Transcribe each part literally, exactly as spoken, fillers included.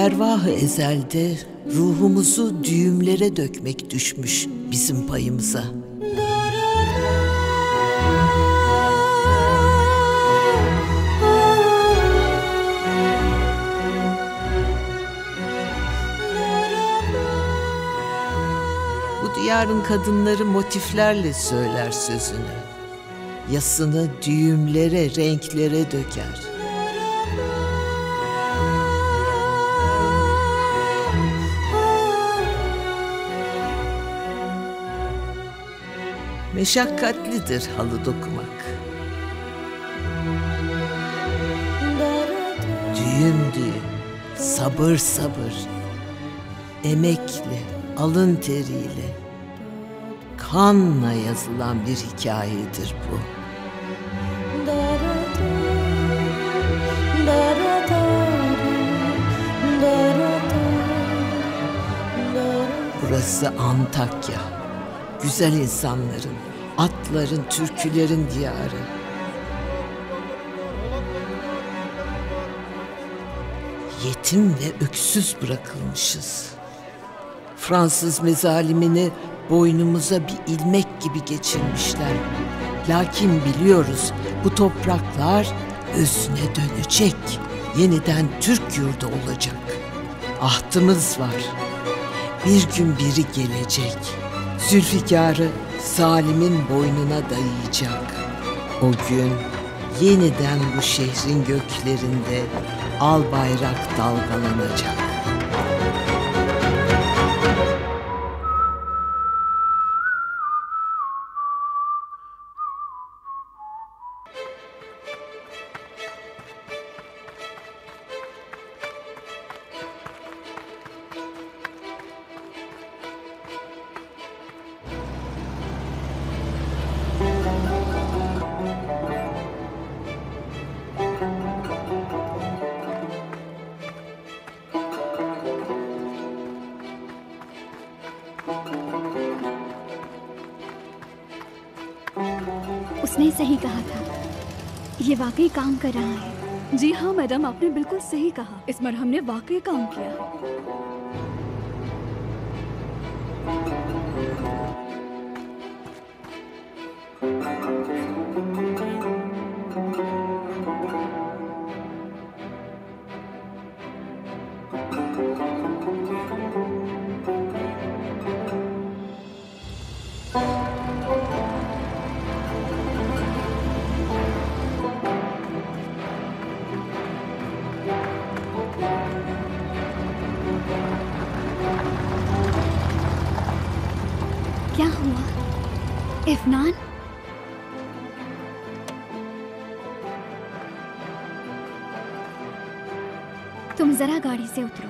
ervah-ı ezelde ruhumuzu düğümlere dökmek düşmüş bizim payımıza. Bu diyarın kadınları motiflerle söyler sözünü. Yasını düğümlere, renklere döker. Meşakkatlidir halı dokumak. Düğüm düğüm, sabır sabır, emekle, alın teriyle, kanla yazılan bir hikayedir bu. Burası Antakya. Güzel insanların, atların, türkülerin diyarı. Yetim ve öksüz bırakılmışız. Fransız mezalimini boynumuza bir ilmek gibi geçirmişler. Lakin biliyoruz bu topraklar özüne dönecek. Yeniden Türk yurdu olacak. Ahdımız var. Bir gün biri gelecek. Zülfikar'ı zalimin boynuna dayayacak. O gün yeniden bu şehrin göklerinde al bayrak dalgalanacak. उसने सही कहा था, ये वाकई काम कर रहा है। जी हाँ मैडम, आपने बिल्कुल सही कहा। इस मरहम ने वाकई काम किया है। क्या हुआ इफ़नान? तुम जरा गाड़ी से उतरो।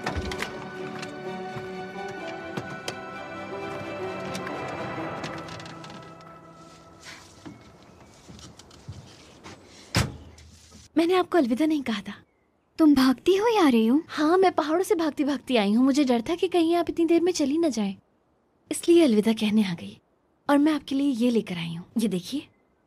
मैंने आपको अलविदा नहीं कहा था। तुम भागती हो या आ रही हो? हाँ, मैं पहाड़ों से भागती भागती आई हूँ। मुझे डर था कि कहीं आप इतनी देर में चली न जाएं, इसलिए अलविदा कहने आ गई। और मैं आपके लिए ये लेकर आई हूँ, ये देखिए।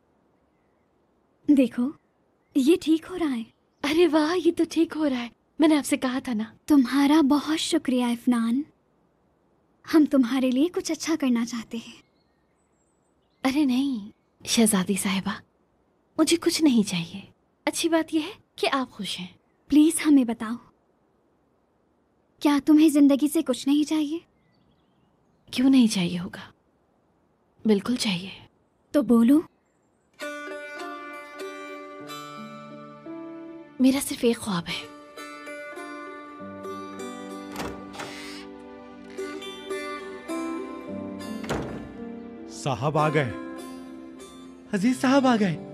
देखो, ये ठीक हो रहा है। अरे वाह, ये तो ठीक हो रहा है। मैंने आपसे कहा था ना। तुम्हारा बहुत शुक्रिया इफ़नान। हम तुम्हारे लिए कुछ अच्छा करना चाहते हैं। अरे नहीं शहजादी साहिबा, मुझे कुछ नहीं चाहिए। अच्छी बात यह है कि आप खुश हैं। प्लीज हमें बताओ, क्या तुम्हें जिंदगी से कुछ नहीं चाहिए? क्यों नहीं चाहिए होगा, बिल्कुल चाहिए। तो बोलो। मेरा सिर्फ एक ख्वाब है। साहब आ गए, अजीज साहब आ गए।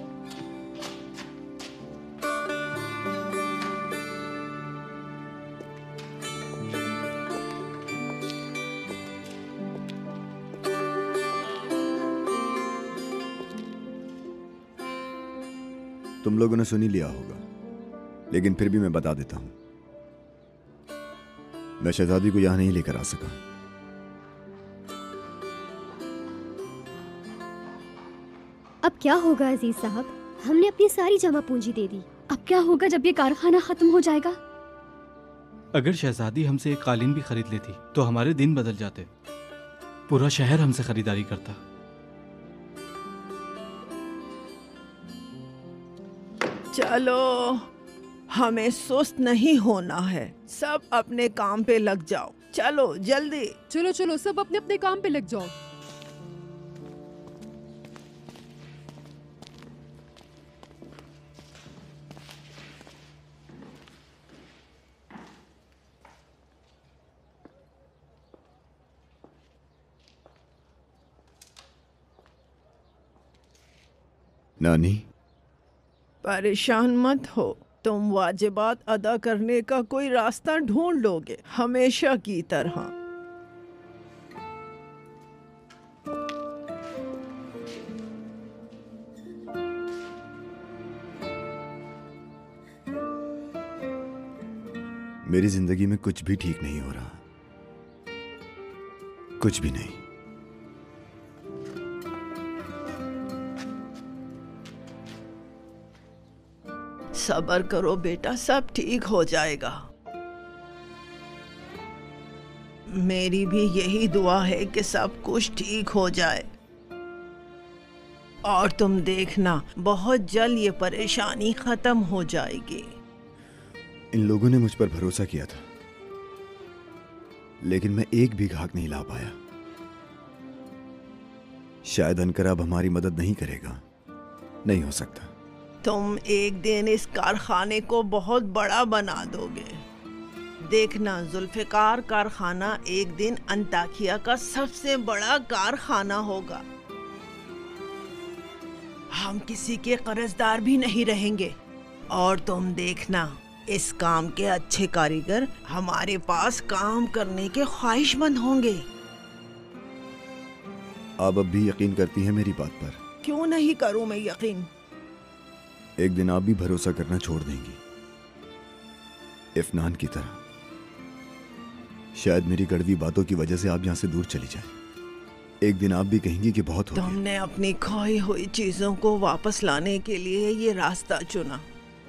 तुम लोगों ने सुन ही लिया होगा, लेकिन फिर भी मैं बता देता हूं। मैं शहजादी को यहां नहीं लेकर आ सका। अब क्या होगा अजीज साहब? हमने अपनी सारी जमा पूंजी दे दी। अब क्या होगा जब ये कारखाना खत्म हो जाएगा? अगर शहजादी हमसे एक कालीन भी खरीद लेती तो हमारे दिन बदल जाते। पूरा शहर हमसे खरीदारी करता। चलो, हमें सुस्त नहीं होना है। सब अपने काम पे लग जाओ। चलो जल्दी। चलो चलो, सब अपने अपने काम पे लग जाओ। नानी, परेशान मत हो। तुम वाजिबात अदा करने का कोई रास्ता ढूंढ लोगे, हमेशा की तरह। मेरी जिंदगी में कुछ भी ठीक नहीं हो रहा, कुछ भी नहीं। सब्र करो बेटा, सब ठीक हो जाएगा। मेरी भी यही दुआ है कि सब कुछ ठीक हो जाए। और तुम देखना, बहुत जल्द ये परेशानी खत्म हो जाएगी। इन लोगों ने मुझ पर भरोसा किया था, लेकिन मैं एक भी घाक नहीं ला पाया। शायद अनकर अब हमारी मदद नहीं करेगा। नहीं हो सकता। तुम एक दिन इस कारखाने को बहुत बड़ा बना दोगे। देखना, जुल्फिकार कारखाना एक दिन अंताकिया का सबसे बड़ा कारखाना होगा। हम किसी के कर्जदार भी नहीं रहेंगे। और तुम देखना, इस काम के अच्छे कारीगर हमारे पास काम करने के ख्वाहिशमंद होंगे। आप अब भी यकीन करती हैं मेरी बात पर? क्यों नहीं करूं मैं यकीन। एक दिन आप भी भरोसा करना छोड़ देंगी, इफ़नान की तरह। शायद मेरी कड़वी बातों की वजह से आप यहां से दूर चली जाएं। एक दिन आप भी कहेंगी कि बहुत हो गया। तुमने अपनी खोई हुई चीजों को वापस लाने के लिए ये रास्ता चुना।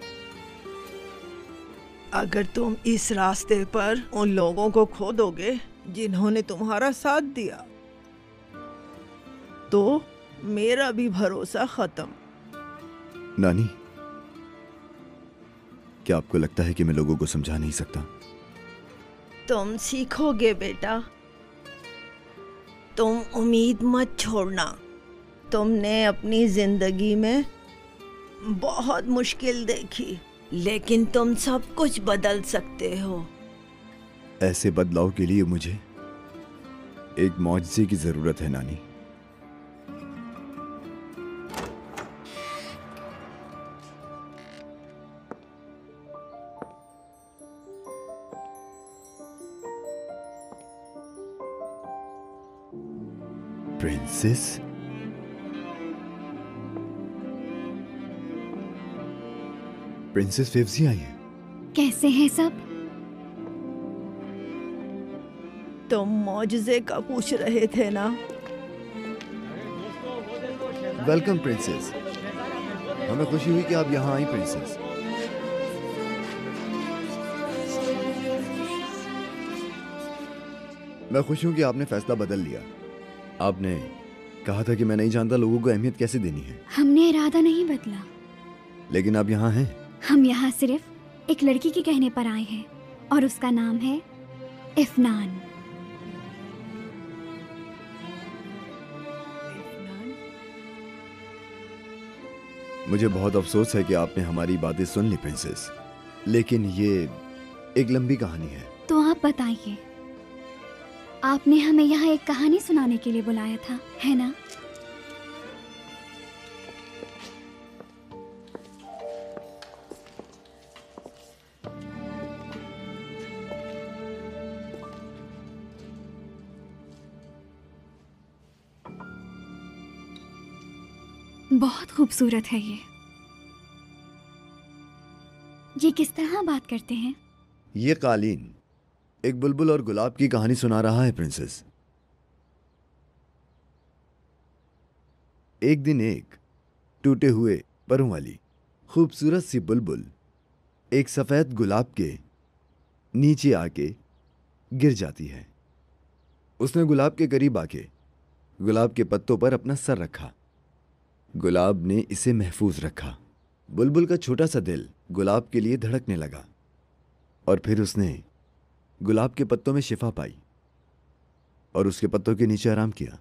अगर तुम इस रास्ते पर उन लोगों को खो दोगे जिन्होंने तुम्हारा साथ दिया, तो मेरा भी भरोसा खत्म। नानी, क्या आपको लगता है कि मैं लोगों को समझा नहीं सकता? तुम सीखोगे बेटा। तुम उम्मीद मत छोड़ना। तुमने अपनी जिंदगी में बहुत मुश्किल देखी, लेकिन तुम सब कुछ बदल सकते हो। ऐसे बदलाव के लिए मुझे एक मौजज़े की जरूरत है नानी। प्रिंसेस, प्रिंसेस फेवजी आई है। कैसे हैं सब? तुम मौजज़े का पूछ रहे थे ना? Welcome princess. हमें खुशी हुई कि आप यहाँ आई प्रिंसेस। मैं खुश हूँ कि आपने फैसला बदल लिया। आपने कहा था कि मैं नहीं जानता लोगों को अहमियत कैसे देनी है। हमने इरादा नहीं बदला। लेकिन आप यहाँ हैं। हम यहाँ सिर्फ एक लड़की के कहने पर आए हैं और उसका नाम है इफ़नान। मुझे बहुत अफसोस है कि आपने हमारी बातें सुन ली प्रिंसेस, लेकिन ये एक लंबी कहानी है। तो आप बताइए, आपने हमें यहाँ एक कहानी सुनाने के लिए बुलाया था, है ना? बहुत खूबसूरत है ये। ये किस तरह बात करते हैं? ये कालीन एक बुलबुल और गुलाब की कहानी सुना रहा है प्रिंसेस। एक दिन एक टूटे हुए परों वाली खूबसूरत सी बुलबुल एक सफेद गुलाब के नीचे आके गिर जाती है। उसने गुलाब के करीब आके गुलाब के पत्तों पर अपना सर रखा। गुलाब ने इसे महफूज रखा। बुलबुल का छोटा सा दिल गुलाब के लिए धड़कने लगा और फिर उसने गुलाब के पत्तों में शिफा पाई और उसके पत्तों के नीचे आराम किया।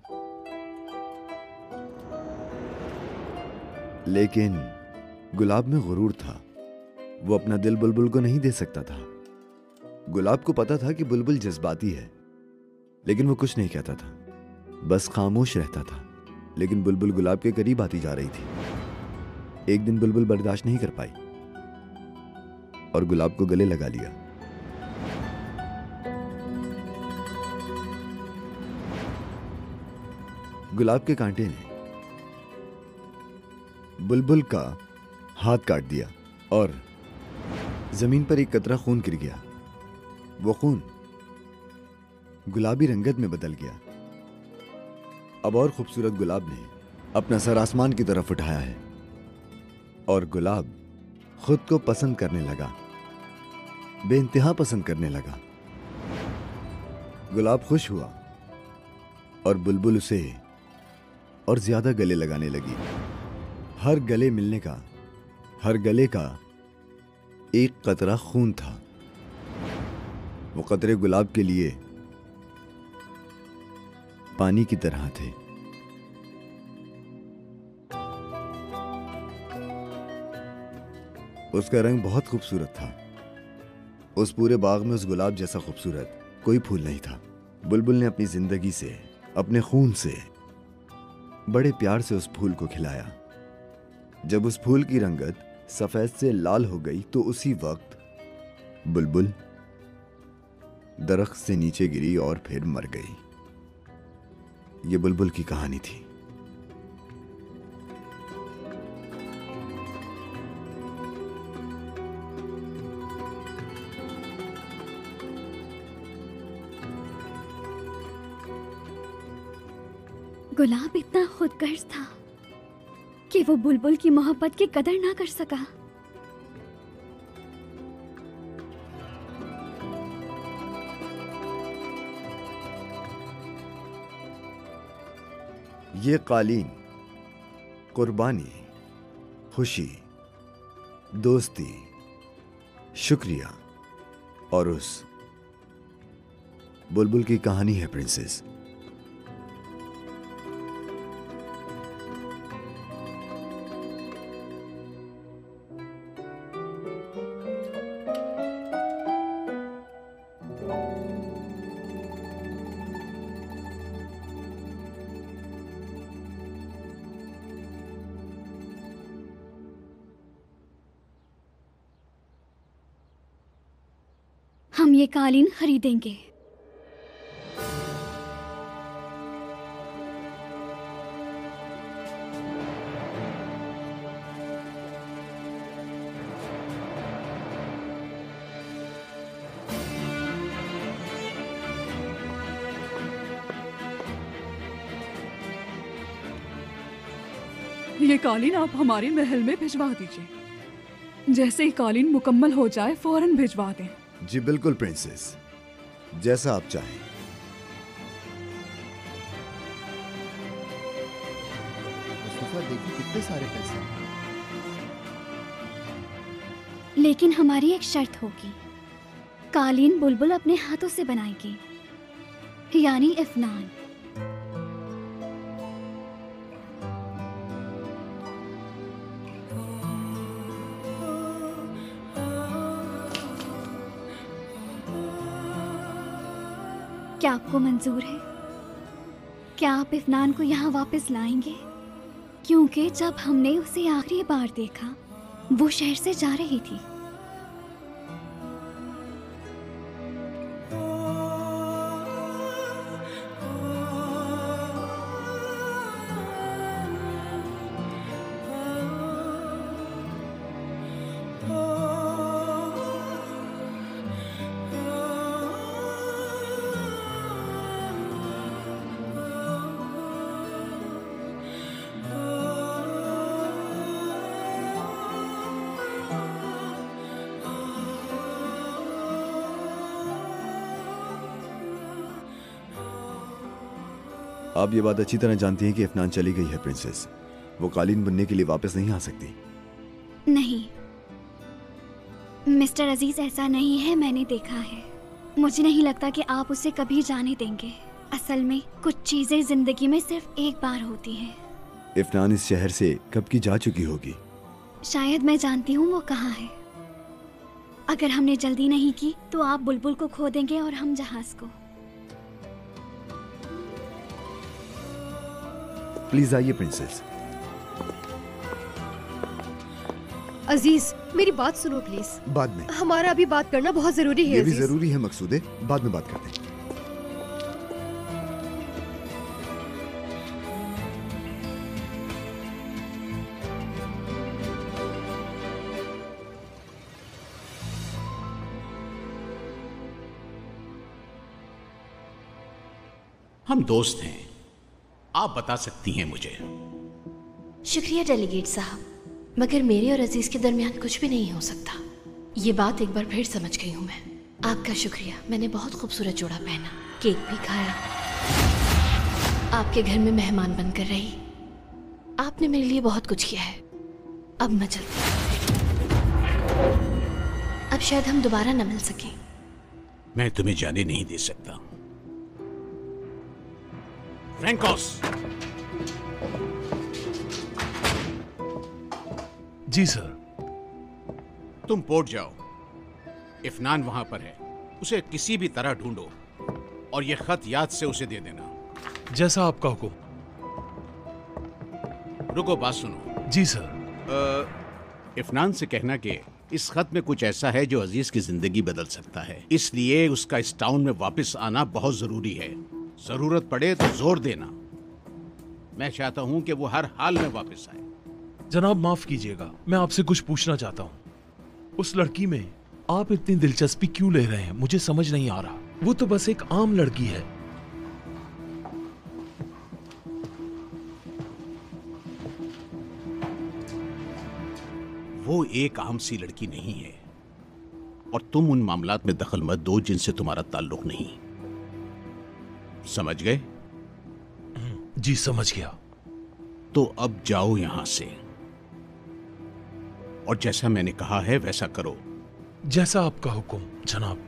लेकिन गुलाब में गुरूर था। वो अपना दिल बुलबुल को नहीं दे सकता था। गुलाब को पता था कि बुलबुल जज्बाती है, लेकिन वो कुछ नहीं कहता था, बस खामोश रहता था। लेकिन बुलबुल गुलाब के करीब आती जा रही थी। एक दिन बुलबुल बर्दाश्त नहीं कर पाई और गुलाब को गले लगा लिया। गुलाब के कांटे ने बुलबुल का हाथ काट दिया और जमीन पर एक कतरा खून गिर गया। वो खून गुलाबी रंगत में बदल गया। अब और खूबसूरत गुलाब ने अपना सर आसमान की तरफ उठाया है और गुलाब खुद को पसंद करने लगा, बेइंतहा पसंद करने लगा। गुलाब खुश हुआ और बुलबुल उसे और ज्यादा गले लगाने लगी। हर गले मिलने का, हर गले का एक कतरा खून था। वो कतरे गुलाब के लिए पानी की तरह थे। उसका रंग बहुत खूबसूरत था। उस पूरे बाग में उस गुलाब जैसा खूबसूरत कोई फूल नहीं था। बुलबुल ने अपनी जिंदगी से, अपने खून से, बड़े प्यार से उस फूल को खिलाया। जब उस फूल की रंगत सफेद से लाल हो गई तो उसी वक्त बुलबुल दरख्त से नीचे गिरी और फिर मर गई। ये बुलबुल की कहानी थी। गुलाब इतना खुदगर्ज था कि वो बुलबुल की मोहब्बत की कदर ना कर सका। ये कालीन कुर्बानी, खुशी, दोस्ती, शुक्रिया और उस बुलबुल की कहानी है प्रिंसेस। हम ये कालीन खरीदेंगे। ये कालीन आप हमारे महल में भिजवा दीजिए। जैसे ही कालीन मुकम्मल हो जाए फौरन भिजवा दें। जी बिल्कुल प्रिंसेस, जैसा आप चाहें। मुस्तफा देखिए कितने सारे पैसे। लेकिन हमारी एक शर्त होगी। कालीन बुलबुल अपने हाथों से बनाएगी, यानी इफ्नान। क्या आपको मंजूर है? क्या आप इफ्नान को यहाँ वापस लाएंगे? क्योंकि जब हमने उसे आखिरी बार देखा वो शहर से जा रही थी। आप ये बात अच्छी तरह जानती हैं कि इफ़नान चली गई है प्रिंसेस। वो कालीन बुनने के लिए वापस नहीं आ सकती। नहीं मिस्टर अजीज, ऐसा नहीं है, मैंने देखा है। मुझे नहीं लगता कि आप उसे कभी जाने देंगे। असल में कुछ चीजें जिंदगी में सिर्फ एक बार होती हैं। इफ़नान इस शहर से कब की जा चुकी होगी। शायद मैं जानती हूँ वो कहाँ है। अगर हमने जल्दी नहीं की तो आप बुलबुल को खो देंगे और हम जहाज को। प्लीज आइए प्रिंसेस। अजीज मेरी बात सुनो प्लीज। बाद में। हमारा अभी बात करना बहुत जरूरी है। ये भी अजीज। जरूरी है मकसूदे, बाद में बात करते हैं। हम दोस्त हैं, आप बता सकती हैं मुझे। शुक्रिया डेलीगेट साहब, मगर मेरे और अजीज के दरमियान कुछ भी नहीं हो सकता। ये बात एक बार फिर समझ गई हूँ मैं। आपका शुक्रिया। मैंने बहुत खूबसूरत जोड़ा पहना, केक भी खाया, आपके घर में मेहमान बनकर रही। आपने मेरे लिए बहुत कुछ किया है। अब मैं चलती हूँ। अब शायद हम दोबारा न मिल सकें। मैं तुम्हें जाने नहीं दे सकता। फ्रैंकोस। जी सर। तुम पोर्ट जाओ, इफ़नान वहां पर है, उसे किसी भी तरह ढूंढो और ये खत याद से उसे दे देना। जैसा आपका हुक्म। रुको, बात सुनो। जी सर। आ, इफ़नान से कहना कि इस खत में कुछ ऐसा है जो अजीज की जिंदगी बदल सकता है, इसलिए उसका इस टाउन में वापस आना बहुत जरूरी है। जरूरत पड़े तो जोर देना। मैं चाहता हूं कि वो हर हाल में वापस आए। जनाब माफ कीजिएगा, मैं आपसे कुछ पूछना चाहता हूँ। उस लड़की में आप इतनी दिलचस्पी क्यों ले रहे हैं, मुझे समझ नहीं आ रहा। वो तो बस एक आम लड़की है। वो एक आम सी लड़की नहीं है और तुम उन मामलात में दखल मत दो जिनसे तुम्हारा ताल्लुक नहीं। समझ गए? जी समझ गया। तो अब जाओ यहां से और जैसा मैंने कहा है वैसा करो। जैसा आपका हुक्म जनाब।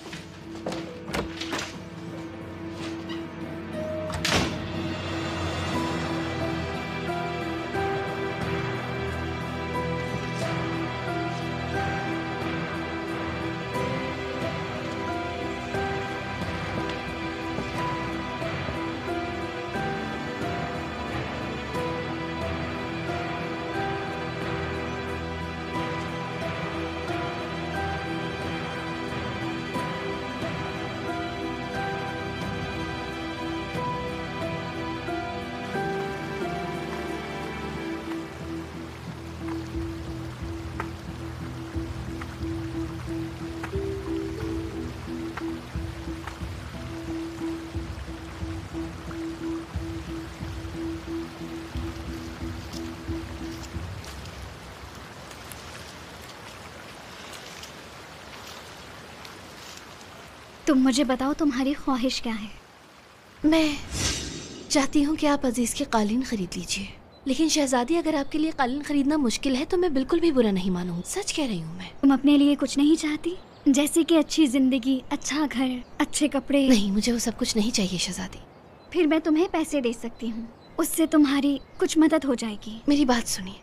तुम मुझे बताओ तुम्हारी ख्वाहिश क्या है? मैं चाहती हूँ कि आप अजीज की कालीन खरीद लीजिए। लेकिन शहजादी, अगर आपके लिए कालीन खरीदना मुश्किल है तो मैं बिल्कुल भी बुरा नहीं मानूंगी। सच कह रही हूँ मैं। तुम अपने लिए कुछ नहीं चाहती? जैसे कि अच्छी जिंदगी, अच्छा घर, अच्छे कपड़े? नहीं, मुझे वो सब कुछ नहीं चाहिए शहजादी। फिर मैं तुम्हें पैसे दे सकती हूँ, उससे तुम्हारी कुछ मदद हो जाएगी। मेरी बात सुनिए,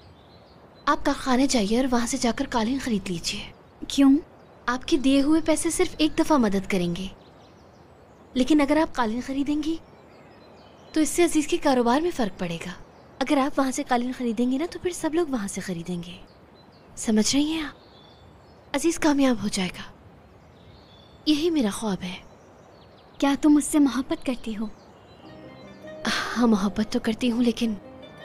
आप कारखाने जाइए और वहाँ से जाकर कालीन खरीद लीजिए। क्यों? आपके दिए हुए पैसे सिर्फ एक दफा मदद करेंगे, लेकिन अगर आप कालीन खरीदेंगी तो इससे अजीज के कारोबार में फर्क पड़ेगा। अगर आप वहां से कालीन खरीदेंगी ना तो फिर सब लोग वहां से खरीदेंगे। समझ रही हैं आप? अजीज कामयाब हो जाएगा, यही मेरा ख्वाब है। क्या तुम मुझसे मोहब्बत करती हो? हाँ, मोहब्बत तो करती हूँ, लेकिन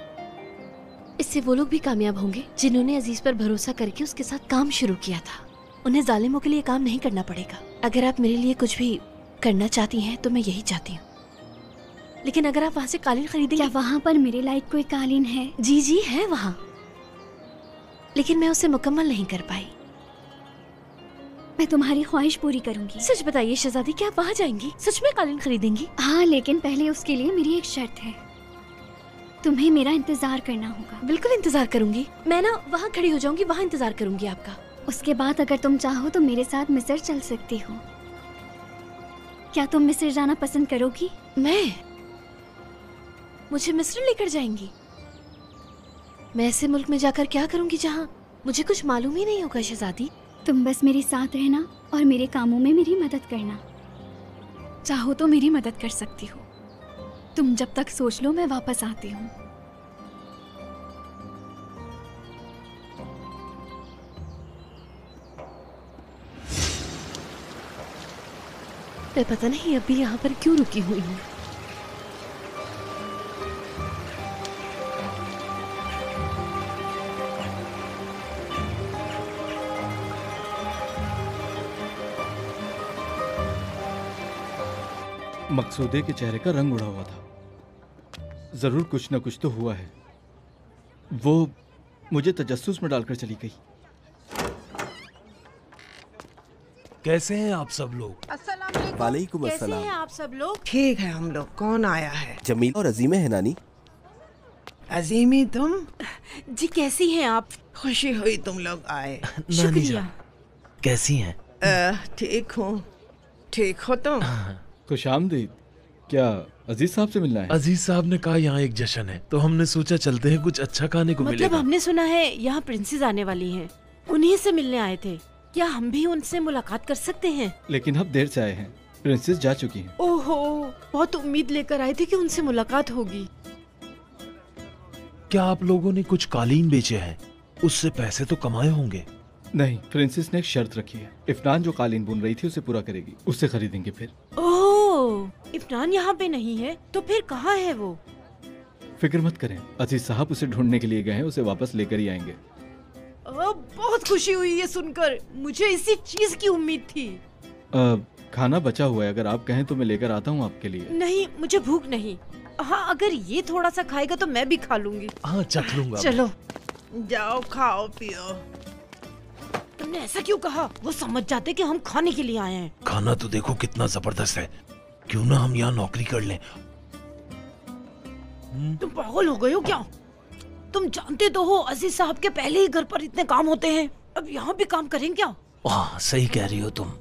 इससे वो लोग भी कामयाब होंगे जिन्होंने अजीज पर भरोसा करके उसके साथ काम शुरू किया था। उन्हें जालिमों के लिए काम नहीं करना पड़ेगा। अगर आप मेरे लिए कुछ भी करना चाहती हैं तो मैं यही चाहती हूँ, लेकिन अगर आप वहाँ से कालीन खरीदेंगे। क्या वहाँ पर मेरे लायक कोई कालीन है? जी जी है वहाँ, लेकिन मैं उसे मुकम्मल नहीं कर पाई। मैं तुम्हारी ख्वाहिश पूरी करूंगी। सच बताइए शहजादी, क्या आप वहाँ जाएंगी? सच में कालीन खरीदेंगी? हाँ, लेकिन पहले उसके लिए मेरी एक शर्त है। तुम्हें मेरा इंतजार करना होगा। बिल्कुल इंतजार करूंगी। मैं ना वहाँ खड़ी हो जाऊंगी, वहाँ इंतजार करूंगी आपका। उसके बाद अगर तुम चाहो तो मेरे साथ मिस्र चल सकती हो। क्या तुम मिस्र जाना पसंद करोगी? मैं? मुझे मिस्र लेकर जाएंगी? मैं ऐसे मुल्क में जाकर क्या करूंगी जहाँ मुझे कुछ मालूम ही नहीं होगा शहजादी। तुम बस मेरे साथ रहना और मेरे कामों में मेरी मदद करना। चाहो तो मेरी मदद कर सकती हो। तुम जब तक सोच लो, मैं वापस आती हूँ। मैं पता नहीं अभी यहाँ पर क्यों रुकी हुई हूँ। मकसूदे के चेहरे का रंग उड़ा हुआ था। जरूर कुछ न कुछ तो हुआ है। वो मुझे तजस्सुस में डालकर चली गई। कैसे हैं आप सब लोग? वालेकुम कैसे अस्सलाम। हैं आप सब लोग? ठीक है हम लोग। कौन आया है? जमील और अजीम है नानी। अजीमी, तुम? जी कैसी हैं आप? खुशी हुई तुम लोग आए। शुक्रिया। कैसी हैं? ठीक हूँ। ठीक हो तुम? खुशामदीद। क्या अजीज साहब से मिलना है? अजीज साहब ने कहा यहाँ एक जश्न है, तो हमने सोचा चलते हैं, कुछ अच्छा खाने को मतलब मिलेगा। हमने सुना है यहाँ प्रिंसेस आने वाली हैं, उन्हीं से मिलने आए थे। क्या हम भी उनसे मुलाकात कर सकते हैं? लेकिन हम देर से आए हैं, प्रिंसेस जा चुकी हैं। ओहो, बहुत उम्मीद लेकर आए थे कि उनसे मुलाकात होगी। क्या आप लोगों ने कुछ कालीन बेचे हैं? उससे पैसे तो कमाए होंगे। नहीं, प्रिंसेस ने एक शर्त रखी है। इफनान जो कालीन बुन रही थी उसे पूरा करेगी, उससे खरीदेंगे फिर। ओह, इफनान यहाँ पे नहीं है तो फिर कहाँ है वो? फिक्र मत करें, अजीज साहब उसे ढूंढने के लिए गए हैं, उसे वापस लेकर ही आएंगे। ओ, बहुत खुशी हुई ये सुनकर। मुझे इसी चीज की उम्मीद थी। आ, खाना बचा हुआ है, अगर आप कहें तो मैं लेकर आता हूँ आपके लिए। नहीं, मुझे भूख नहीं। हाँ, अगर ये थोड़ा सा खाएगा तो मैं भी खा लूंगी। हाँ, चख लूंगा। चलो जाओ, खाओ पियो। तुमने ऐसा क्यों कहा? वो समझ जाते कि हम खाने के लिए आए हैं। खाना तो देखो कितना जबरदस्त है। क्यों ना हम यहाँ नौकरी कर लें? तुम पागल हो गए हो क्या? तुम जानते तो हो अजीज साहब के पहले ही घर पर इतने काम होते हैं, अब यहाँ भी काम करें क्या? हाँ, सही कह रही हो तुम।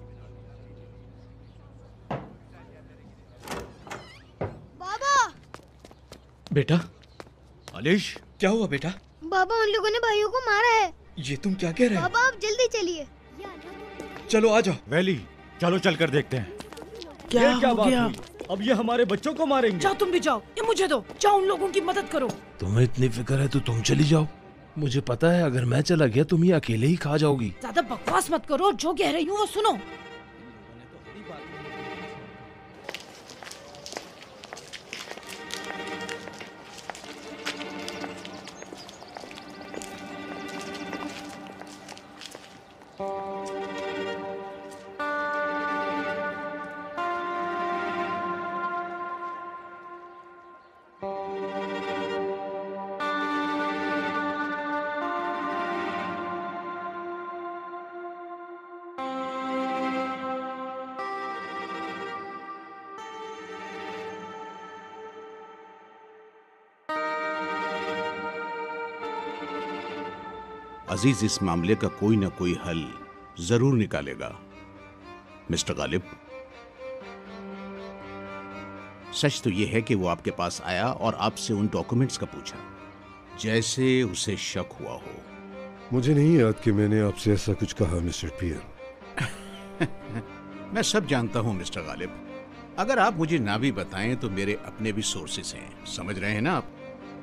बाबा! बेटा। अलिश, क्या हुआ बेटा? बाबा, उन लोगों ने भाइयों को मारा है। ये तुम क्या कह रहे हो? बाबा, आप जल्दी चलिए। चलो आ जाओ। वैली, चलो चलकर देखते हैं। क्या, ये क्या हो बात गया? हुई? अब ये हमारे बच्चों को मारेंगे। जाओ, तुम भी जाओ, ये मुझे दो। जाओ, उन लोगों की मदद करो। तुम्हें इतनी फिक्र है तो तुम चली जाओ। मुझे पता है अगर मैं चला गया तुम ये अकेले ही खा जाओगी। ज्यादा बकवास मत करो, जो कह रही हूँ वो सुनो। अजीज इस मामले का कोई ना कोई हल जरूर निकालेगा। मिस्टर गालिब, सच तो यह है कि वो आपके पास आया और आपसे उन डॉक्यूमेंट्स का पूछा जैसे उसे शक हुआ हो। मुझे नहीं याद कि मैंने आपसे ऐसा कुछ कहा मिस्टर पियर। मैं सब जानता हूं मिस्टर गालिब। अगर आप मुझे ना भी बताएं तो मेरे अपने भी सोर्सेस हैं, समझ रहे हैं ना आप?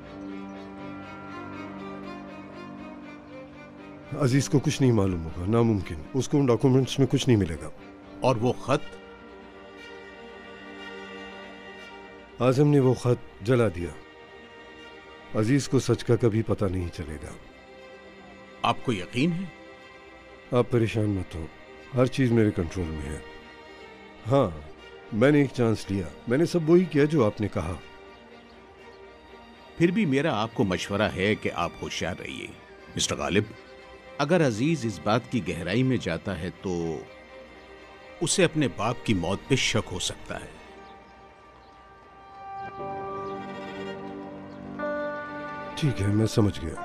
अजीज को कुछ नहीं मालूम होगा, नामुमकिन। उसको उन डॉक्यूमेंट्स में कुछ नहीं मिलेगा। और वो खत? आजम ने वो खत जला दिया। अजीज को सच का कभी पता नहीं चलेगा। आपको यकीन है? आप परेशान मत हो, हर चीज मेरे कंट्रोल में है। हाँ, मैंने एक चांस लिया, मैंने सब वही किया जो आपने कहा। फिर भी मेरा आपको मशवरा है कि आप होशियार रहिए। मिस्टर गालिब, अगर अजीज इस बात की गहराई में जाता है तो उसे अपने बाप की मौत पे शक हो सकता है। ठीक है, मैं समझ गया।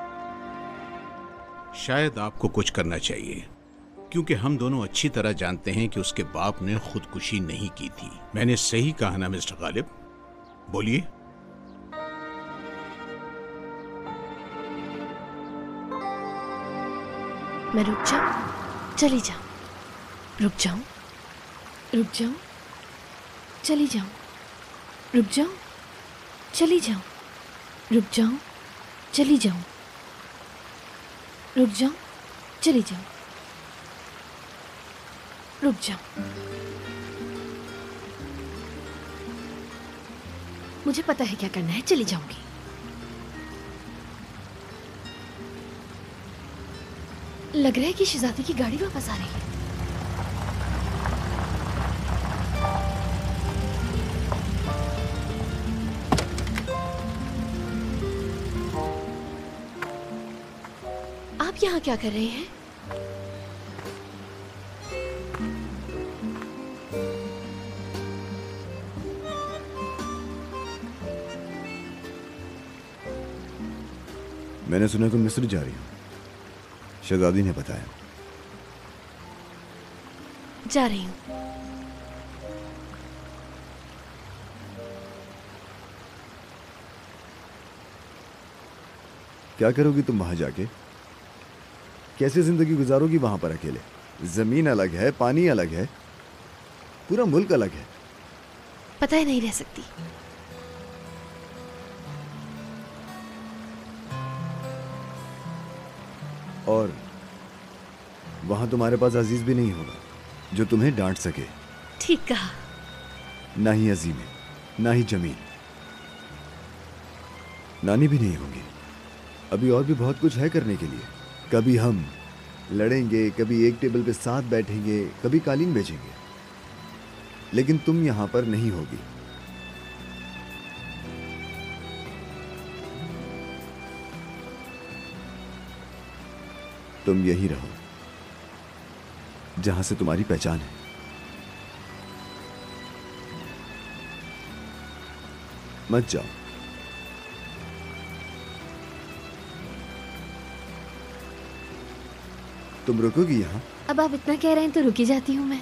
शायद आपको कुछ करना चाहिए, क्योंकि हम दोनों अच्छी तरह जानते हैं कि उसके बाप ने खुदकुशी नहीं की थी। मैंने सही कहा ना मिस्टर गालिब? बोलिए। मैं रुक जाऊं? चली जाऊं? रुक जाऊं? रुक जाऊं? चली जाऊं? रुक जाऊं? चली जाऊं? रुक जाऊं? चली जाऊं? रुक जाऊं? चली जाऊं? रुक जाऊं? मुझे पता है क्या करना है, चली जाऊंगी। लग रहा है कि शहजादी की गाड़ी वापस आ रही है। आप यहाँ क्या कर रहे हैं? मैंने सुना तुम मिस्र जा रही हो, शहजादी ने बताया। जा रही हूँ। क्या करोगी तुम वहां जाके? कैसे जिंदगी गुजारोगी वहां पर अकेले? जमीन अलग है, पानी अलग है, पूरा मुल्क अलग है। पता ही नहीं रह सकती। और वहां तुम्हारे पास अजीज भी नहीं होगा जो तुम्हें डांट सके। ठीक कहा। ना ही अजीमें, ना ही जमीन, नानी भी नहीं होंगी। अभी और भी बहुत कुछ है करने के लिए। कभी हम लड़ेंगे, कभी एक टेबल पे साथ बैठेंगे, कभी कालीन बेचेंगे, लेकिन तुम यहां पर नहीं होगी। तुम यही रहो जहां से तुम्हारी पहचान है। मत जाओ। तुम रुकोगी यहां? अब आप इतना कह रहे हैं तो रुकी जाती हूं मैं।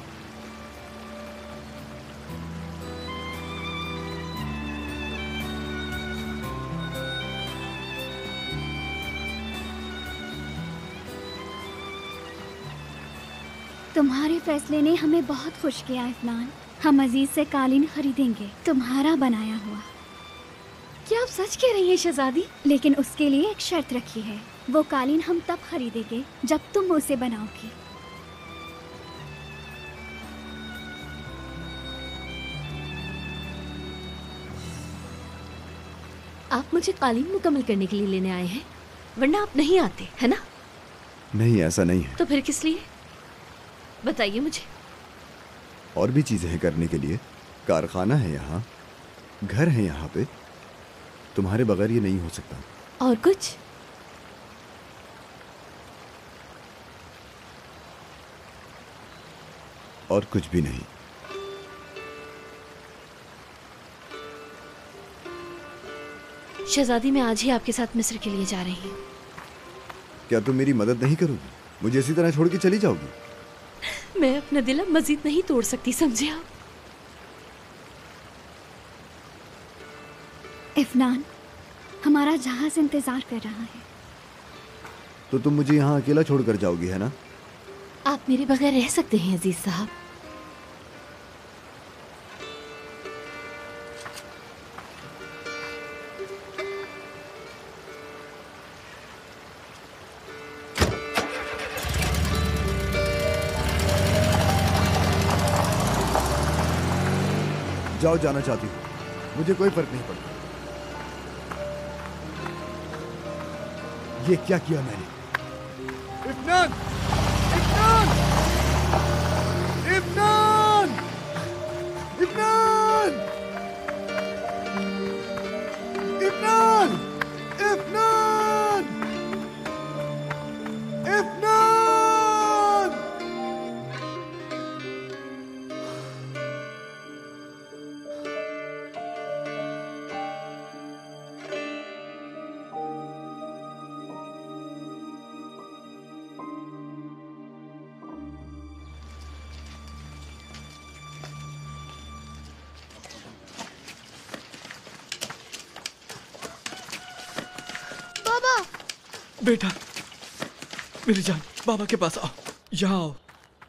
तुम्हारे फैसले ने हमें बहुत खुश किया इफ़नान। हम अजीज से कालीन खरीदेंगे, तुम्हारा बनाया हुआ। क्या आप सच कह रही हैं शहजादी? लेकिन उसके लिए एक शर्त रखी है। वो कालीन हम तब खरीदेंगे जब तुम उसे बनाओगी। आप मुझे कालीन मुकम्मल करने के लिए लेने आए हैं, वरना आप नहीं आते, है ना? नहीं, ऐसा नहीं है। तो फिर किस लिए? बताइए मुझे। और भी चीजें हैं करने के लिए। कारखाना है यहाँ, घर है यहाँ पे। तुम्हारे बगैर ये नहीं हो सकता। और कुछ? और कुछ भी नहीं। शहजादी, मैं आज ही आपके साथ मिस्र के लिए जा रही हूँ। क्या तुम मेरी मदद नहीं करोगी? मुझे इसी तरह छोड़ के चली जाओगी? मैं अपना दिल मजीद नहीं तोड़ सकती, समझे आप? इफ़नान, हमारा जहाज इंतजार कर रहा है। तो तुम मुझे यहाँ अकेला छोड़कर जाओगी, है ना? आप मेरे बगैर रह सकते हैं अजीज साहब। जाओ, जाना चाहती हूँ, मुझे कोई फर्क नहीं पड़ता। ये क्या किया मैंने? इफ़नान! इफ़नान! इफ़नान! इफ़नान! इफ़नान! इफ़नान! इफ़नान! बेटा, मेरी जान, बाबा के पास आओ, यहाँ आओ।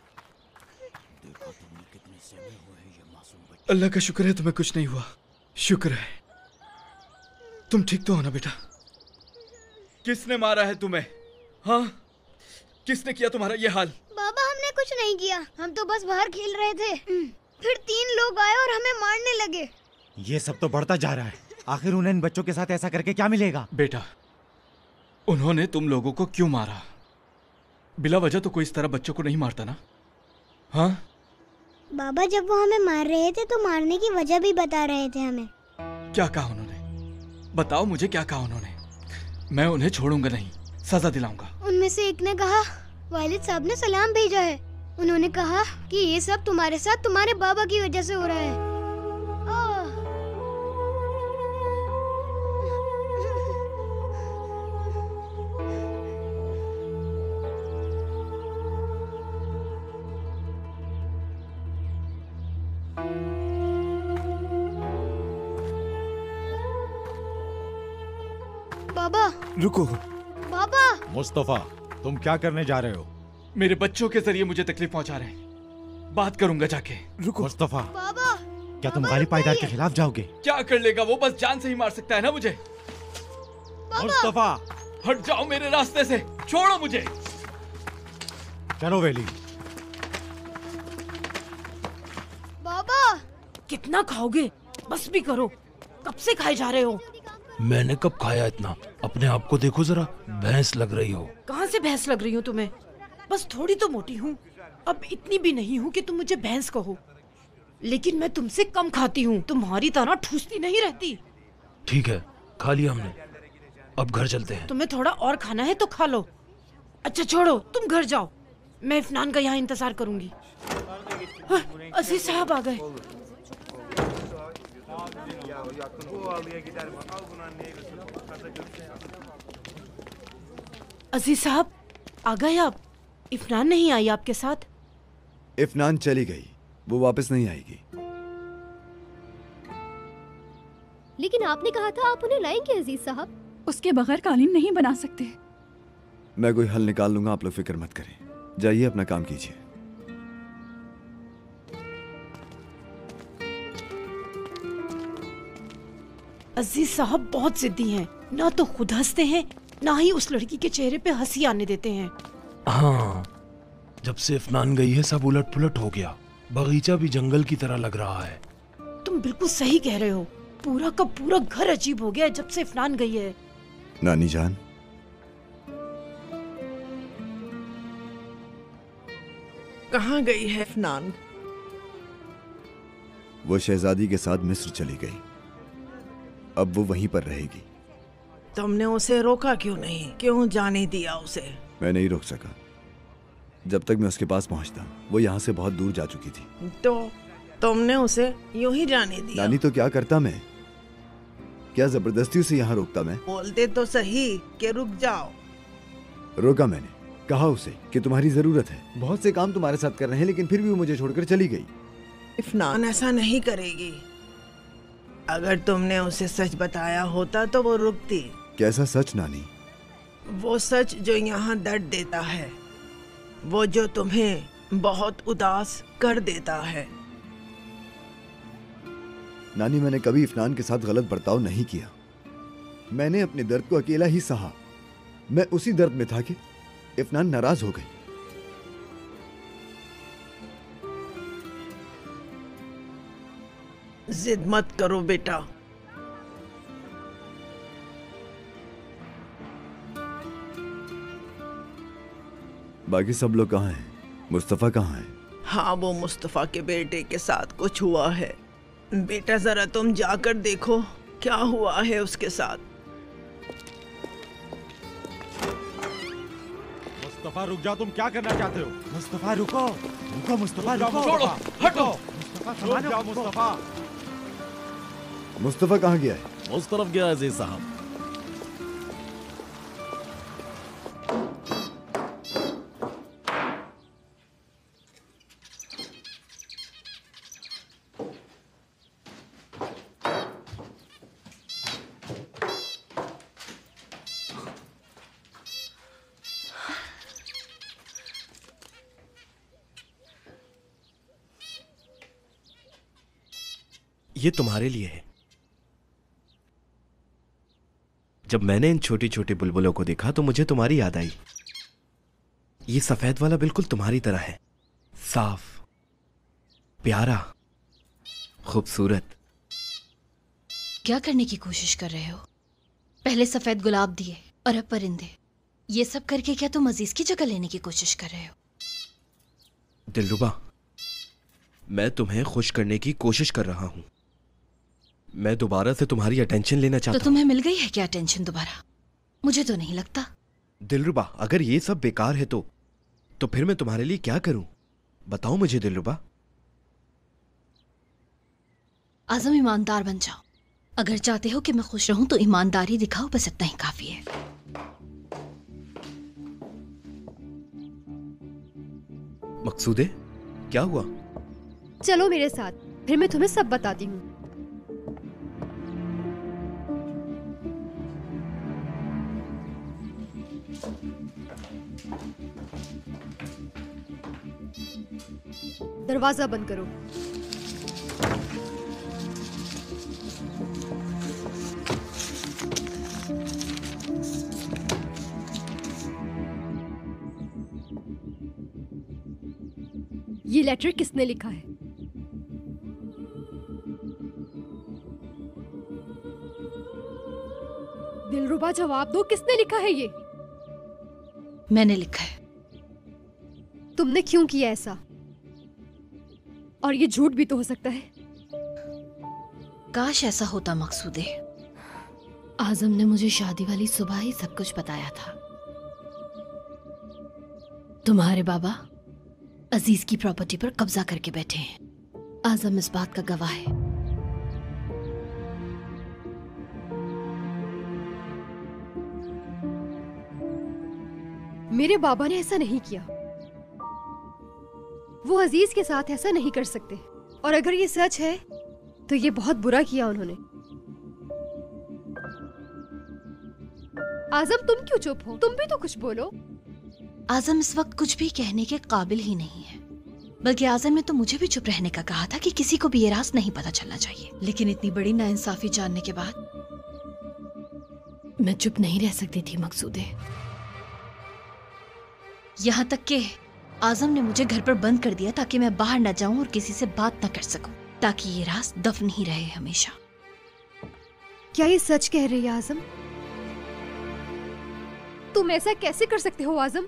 अल्लाह का शुक्र है तुम्हें कुछ नहीं हुआ, शुक्र है। तुम ठीक तो हो ना बेटा? किसने मारा है तुम्हें? हाँ, किसने किया तुम्हारा ये हाल? बाबा हमने कुछ नहीं किया, हम तो बस बाहर खेल रहे थे, फिर तीन लोग आए और हमें मारने लगे। ये सब तो बढ़ता जा रहा है, आखिर उन्हें इन बच्चों के साथ ऐसा करके क्या मिलेगा? बेटा, उन्होंने तुम लोगों को क्यों मारा? बिला वजह तो कोई इस तरह बच्चों को नहीं मारता ना? हाँ बाबा, जब वो हमें मार रहे थे तो मारने की वजह भी बता रहे थे हमें। क्या कहा उन्होंने? बताओ मुझे, क्या कहा उन्होंने? मैं उन्हें छोड़ूंगा नहीं, सजा दिलाऊंगा। उनमें से एक ने कहा वालिद साहब ने सलाम भेजा है। उन्होंने कहा कि ये सब तुम्हारे साथ तुम्हारे बाबा की वजह से हो रहा है। बाबा, रुको। बाबा। मुस्तफा, तुम क्या करने जा रहे हो? मेरे बच्चों के जरिए मुझे तकलीफ पहुंचा रहे हैं, बात करूंगा जाके। रुको। मुस्तफा, बाबा, क्या तुम गालिब पायदार के खिलाफ जाओगे? क्या कर लेगा वो? बस जान से ही मार सकता है ना मुझे। मुस्तफा, हट जाओ मेरे रास्ते से, छोड़ो मुझे। चलो वेली। बाबा, कितना खाओगे? बस भी करो, कब से खाए जा रहे हो? मैंने कब खाया इतना? अपने आप को देखो जरा, भैंस लग रही हो। कहाँ से भैंस लग रही हूँ तुम्हें? बस थोड़ी तो मोटी हूँ, अब इतनी भी नहीं हूँ कि तुम मुझे भैंस कहो। लेकिन मैं तुमसे कम खाती हूँ, तुम्हारी तरह ठूसती नहीं रहती। ठीक है, खा लिया हमने, अब घर चलते हैं। तुम्हें थोड़ा और खाना है तो खा लो। अच्छा छोड़ो, तुम घर जाओ, मैं इफ़नान का यहाँ इंतजार करूंगी। अजीज साहब आ गए। अजीज साहब आ गए आप? इफ़नान नहीं आई आपके साथ? इफ़नान चली गई, वो वापस नहीं आएगी। लेकिन आपने कहा था आप उन्हें लाएंगे अजीज साहब। उसके बगैर कालीन नहीं बना सकते। मैं कोई हल निकाल लूंगा, आप लोग फिक्र मत करें। जाइए अपना काम कीजिए। अजीज साहब बहुत जिद्दी हैं, ना तो खुद हंसते हैं ना ही उस लड़की के चेहरे पे हंसी आने देते हैं। हाँ, जब से इफ़नान गई है सब उलट पुलट हो गया, बगीचा भी जंगल की तरह लग रहा है। तुम बिल्कुल सही कह रहे हो, पूरा का पूरा घर अजीब हो गया जब से इफ़नान गई है। नानी जान, कहाँ गई है इफ़नान? वो शहजादी के साथ मिस्र चली गई, अब वो वहीं पर रहेगी। तुमने उसे रोका क्यों नहीं? क्यों जाने दिया उसे? मैं नहीं रोक सका, जब तक मैं उसके पास पहुंचता वो यहाँ से बहुत दूर जा चुकी थी। तो तुमने उसे यूं ही जाने दिया? नानी, तो क्या करता मैं? क्या जबरदस्ती उसे यहाँ रोकता मैं? बोलते तो सही कि रुक जाओ। रोका मैंने, कहा उसे कि तुम्हारी जरूरत है, बहुत से काम तुम्हारे साथ कर रहे हैं, लेकिन फिर भी वो मुझे छोड़कर चली गई। इफ़नान ऐसा नहीं करेगी। अगर तुमने उसे सच बताया होता तो वो रुकती। कैसा सच नानी? वो सच जो यहाँ दर्द देता है, वो जो तुम्हें बहुत उदास कर देता है। नानी, मैंने कभी इफ़नान के साथ गलत बर्ताव नहीं किया। मैंने अपने दर्द को अकेला ही सहा। मैं उसी दर्द में था कि इफ़नान नाराज हो गई। जिद मत करो बेटा। बाकी सब लोग कहाँ हैं? मुस्तफ़ा कहाँ है? हाँ, वो मुस्तफ़ा के बेटे के साथ कुछ हुआ है। बेटा जरा तुम जाकर देखो क्या हुआ है उसके साथ। मुस्तफा रुक जाओ, तुम क्या करना चाहते हो? मुस्तफा रुको, रुको मुस्तफा, रुको। छोड़ो, हटो। मुस्तफा रुक जाओ मुस्तफा। मुस्तफ़ा कहाँ गया है? उस तरफ गया अजीज साहब। ये तुम्हारे लिए है। जब मैंने इन छोटी छोटी बुलबुलों को देखा तो मुझे तुम्हारी याद आई। ये सफेद वाला बिल्कुल तुम्हारी तरह है, साफ, प्यारा, खूबसूरत। क्या करने की कोशिश कर रहे हो? पहले सफेद गुलाब दिए और अब परिंदे। ये सब करके क्या तुम अजीज की जगह लेने की कोशिश कर रहे हो? दिलरुबा, मैं तुम्हें खुश करने की कोशिश कर रहा हूं। मैं दोबारा से तुम्हारी अटेंशन लेना चाहता हूं। तो तुम्हें मिल गई है क्या अटेंशन दोबारा? मुझे तो नहीं लगता। दिलरुबा, अगर ये सब बेकार है तो तो फिर मैं तुम्हारे लिए क्या करूं? बताओ मुझे दिलरुबा। आजम, ईमानदार बन जाओ। अगर चाहते हो कि मैं खुश रहूं तो ईमानदारी दिखाओ, बस इतना ही काफी है। मकसूदे, क्या हुआ? चलो मेरे साथ, फिर मैं तुम्हें सब बताती हूँ। दरवाजा बंद करो। ये लेटर किसने लिखा है? दिलरुबा, जवाब दो, किसने लिखा है ये? मैंने लिखा है। तुमने क्यों किया ऐसा? और ये झूठ भी तो हो सकता है। काश ऐसा होता मकसूदे। आजम ने मुझे शादी वाली सुबह ही सब कुछ बताया था। तुम्हारे बाबा अजीज की प्रॉपर्टी पर कब्जा करके बैठे हैं। आजम इस बात का गवाह है। मेरे बाबा ने ऐसा नहीं किया। वो अजीज के साथ ऐसा नहीं कर सकते। और अगर ये सच है तो ये बहुत बुरा किया उन्होंने। आजम, तुम क्यों चुप हो? तुम भी तो कुछ बोलो। आजम इस वक्त कुछ भी कहने के काबिल ही नहीं है। बल्कि आजम ने तो मुझे भी चुप रहने का कहा था कि किसी को भी ये राज नहीं पता चलना चाहिए। लेकिन इतनी बड़ी नाइंसाफी जानने के बाद मैं चुप नहीं रह सकती थी मकसूदे। यहाँ तक कि आजम ने मुझे घर पर बंद कर दिया ताकि मैं बाहर न जाऊं और किसी से बात न कर सकूं, ताकि ये राज दफन ही रहे हमेशा। क्या ये सच कह रही है आजम? तुम ऐसा कैसे कर सकते हो आजम?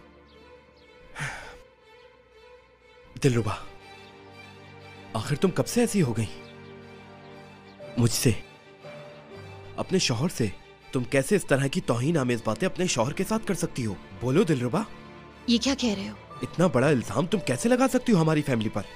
दिलरुबा, आखिर तुम कब से ऐसी हो गई? मुझसे, अपने शौहर से तुम कैसे इस तरह की तौहीन आमेज बातें अपने शौहर के साथ कर सकती हो? बोलो दिलरुबा। ये क्या कह रहे हो? इतना बड़ा इल्जाम तुम कैसे लगा सकती हो हमारी फैमिली पर?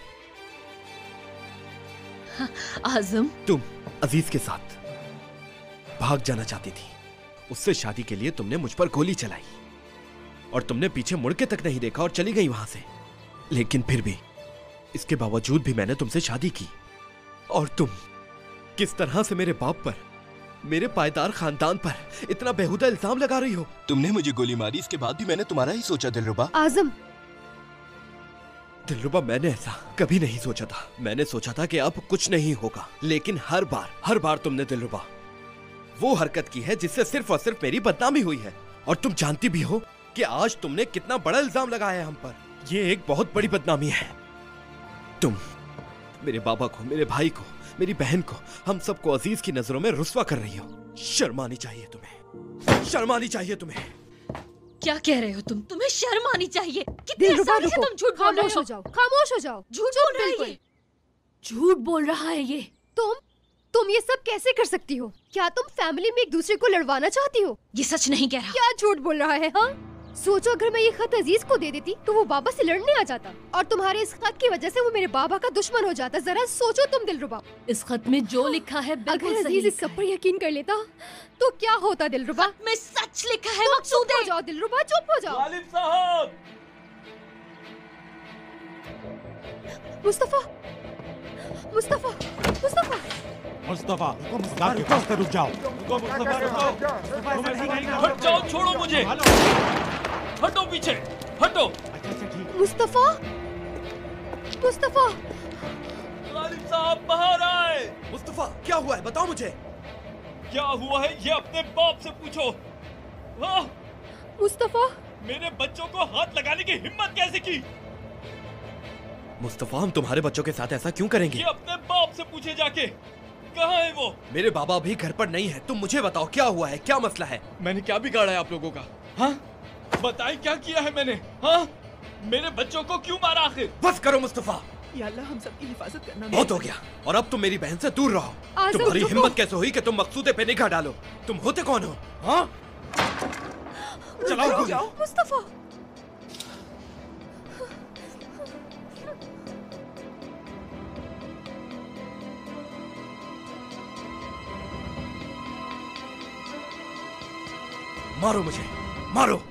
हाँ, आजम, तुम अजीज के साथ भाग जाना चाहती थी। उससे शादी के लिए तुमने मुझ पर गोली चलाई और तुमने पीछे मुड़ के तक नहीं देखा और चली गई वहां से। लेकिन फिर भी, इसके बावजूद भी मैंने तुमसे शादी की। और तुम किस तरह से मेरे बाप पर, मेरे पायदार खानदान पर इतना बेहुदा इल्जाम लगा रही हो? तुमने मुझे गोली मारी, इसके बाद भी मैंने तुम्हारा ही सोचा दिलरुबा। आजम, दिलरुबा, मैंने ऐसा कभी नहीं सोचा था। मैंने सोचा था कि अब कुछ नहीं होगा, लेकिन हर बार हर बार तुमने दिलरुबा वो हरकत की है जिससे सिर्फ और सिर्फ मेरी बदनामी हुई है। और तुम जानती भी हो कि आज तुमने कितना बड़ा इल्जाम लगाया है हम पर। ये एक बहुत बड़ी बदनामी है। तुम मेरे बाबा को, मेरे भाई को, मेरी बहन को, हम सबको अजीज की नजरों में रुस्वा कर रही हो। शर्म आनी चाहिए तुम्हें, शर्म आनी चाहिए तुम्हें। क्या कह रहे हो तुम? तुम्हें शर्म आनी चाहिए। कितने दिलरुबा, आसानी से तुम झूठ बोल रहे खामोश हो। हो जाओ, खामोश हो जाओ। झूठ बोल रहा है ये। झूठ बोल रहा है ये। तुम तुम ये सब कैसे कर सकती हो? क्या तुम फैमिली में एक दूसरे को लड़वाना चाहती हो? ये सच नहीं कह रहा। क्या झूठ बोल रहा है? हाँ, सोचो अगर मैं ये खत अजीज को दे देती तो वो बाबा से लड़ने आ जाता और तुम्हारे इस खत की वजह से वो मेरे बाबा का दुश्मन हो जाता। जरा सोचो तुम दिलरुबा। इस खत में जो लिखा है बिल्कुल अगर सही अजीज इस सब पर यकीन कर लेता तो क्या होता दिलरुबा? खत में सच लिखा है तुम मकसूद। चुप हो जाओ दिलरुबा, चुप हो जाओ। गालिब साहब, मुस्तफा, मुस्तफा, मुस्तफा, मुस्तफा, मुस्तफा के पास रुक जाओ। रुको मुस्तफा, रुको। हट जाओ, छोड़ो मुझे। हटो पीछे, हटो। मुस्तफा, मुस्तफा, गालिब आप बाहर आए। मुस्तफा क्या हुआ है, बताओ मुझे। क्या हुआ है ये अपने बाप से पूछो। हाँ? मुस्तफा, मेरे बच्चों को हाथ लगाने की हिम्मत कैसे की? मुस्तफा हम तुम्हारे बच्चों के साथ ऐसा क्यों करेंगे? ये अपने बाप से पूछे जाके। कहाँ है वो? मेरे बाबा अभी घर पर नहीं है। तुम मुझे बताओ क्या हुआ है, क्या मसला है? मैंने क्या बिगाड़ा है आप लोगों का? हाँ? बताएं क्या किया है मैंने? हाँ? मेरे बच्चों को क्यों मारा आखिर? बस करो मुस्तफा, या अल्लाह हम सबकी हिफाजत करना। बहुत हो गया। और अब तुम मेरी बहन से दूर रहो। आज़म, तुम्हारी रुको। हिम्मत कैसे हुई कि तुम मकसूदे पे निगाह डालो? तुम होते कौन हो? हाँ? चलाओ गोली। मुस्तफा, मारो मुझे, मारो।